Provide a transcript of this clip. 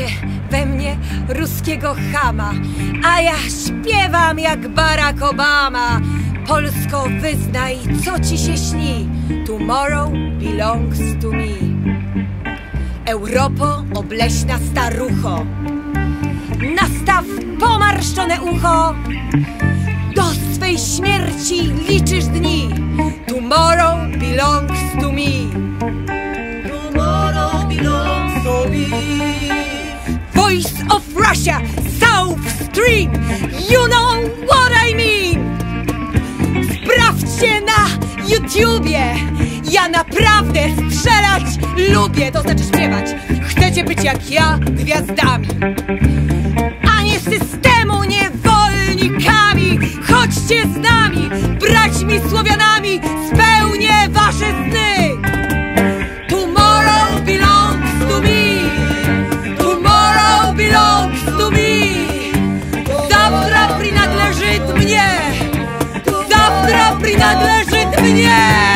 we mnie ruskiego chama, a ja śpiewam jak Barack Obama. Polsko, wyznaj, co ci się śni. Tomorrow belongs to me. Europo, obleśna starucho, nastaw pomarszczone ucho. Do swej śmierci liczysz dni. Tomorrow belongs to me. Tomorrow belongs to me. Voice of Russia, South Stream, you know what I mean. Sprawdźcie na YouTubie. Ja naprawdę strzelać lubię, to znaczy śpiewać. Chcecie być jak ja gwiazdami, a nie systemu niewolnikami. Chodźcie z nami, braćmi Słowianami, spełnię wasze sny. Tomorrow belongs to me. Tomorrow belongs to me. Zawtra przynależy mnie. Zawtra przynależy mnie.